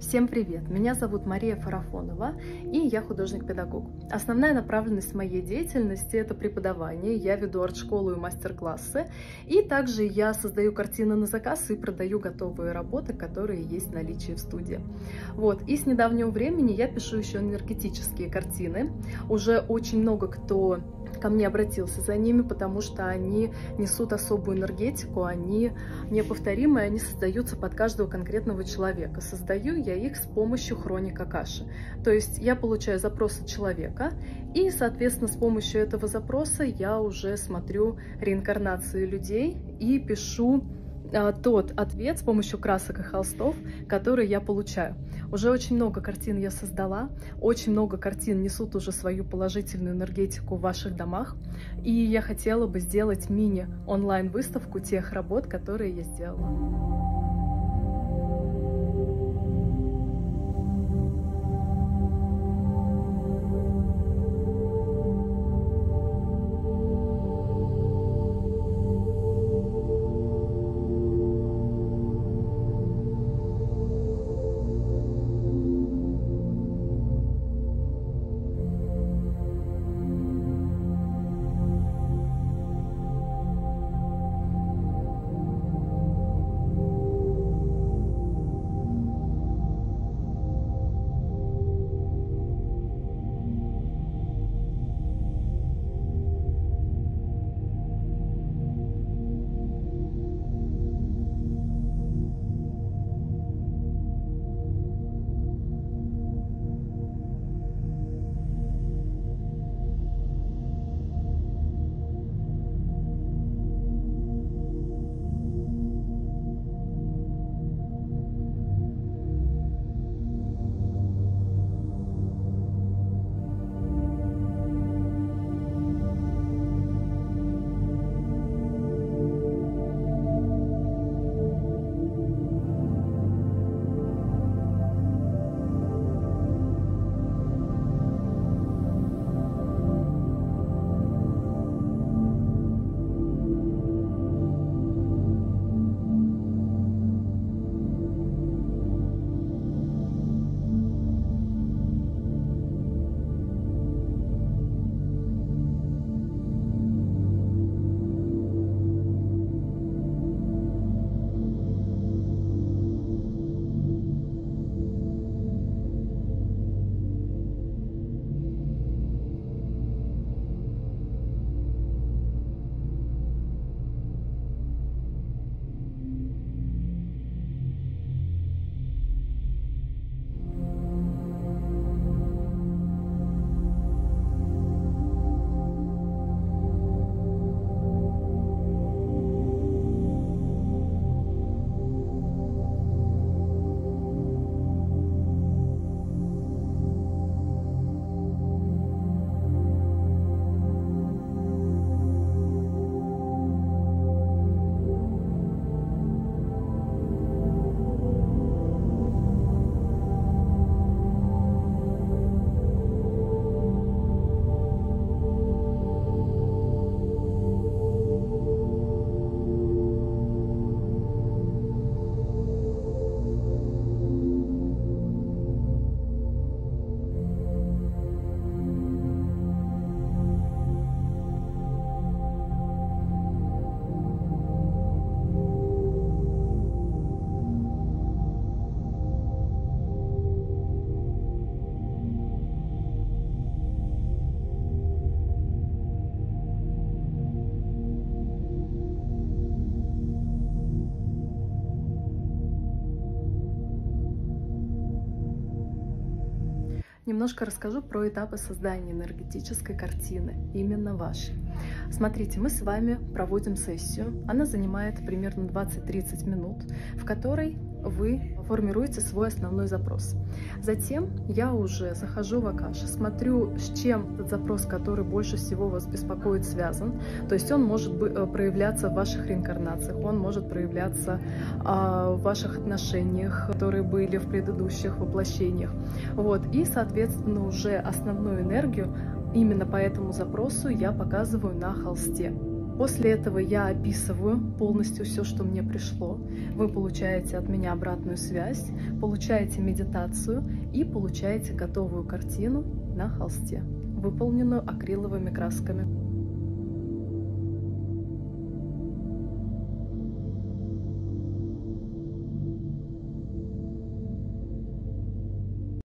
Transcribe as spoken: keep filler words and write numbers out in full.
Всем привет! Меня зовут Мария Фарафонова, и я художник-педагог. Основная направленность моей деятельности – это преподавание. Я веду арт-школу и мастер-классы, и также я создаю картины на заказ и продаю готовые работы, которые есть в наличии в студии. Вот. И с недавнего времени я пишу еще энергетические картины. Уже очень много кто ко мне обратился за ними, потому что они несут особую энергетику, они неповторимые, они создаются под каждого конкретного человека. Создаю я их с помощью хроник Акаши. То есть я получаю запрос от человека, и, соответственно, с помощью этого запроса я уже смотрю реинкарнации людей и пишу тот ответ с помощью красок и холстов, который я получаю. Уже очень много картин я создала, очень много картин несут уже свою положительную энергетику в ваших домах, и я хотела бы сделать мини-онлайн-выставку тех работ, которые я сделала. Немножко расскажу про этапы создания энергетической картины, именно вашей. Смотрите, мы с вами проводим сессию, она занимает примерно двадцать-тридцать минут, в которой вы формируете свой основной запрос. Затем я уже захожу в Акаши, смотрю, с чем этот запрос, который больше всего вас беспокоит, связан. То есть он может проявляться в ваших реинкарнациях, он может проявляться а, в ваших отношениях, которые были в предыдущих воплощениях. Вот. И, соответственно, уже основную энергию именно по этому запросу я показываю на холсте. После этого я описываю полностью все, что мне пришло. Вы получаете от меня обратную связь, получаете медитацию и получаете готовую картину на холсте, выполненную акриловыми красками.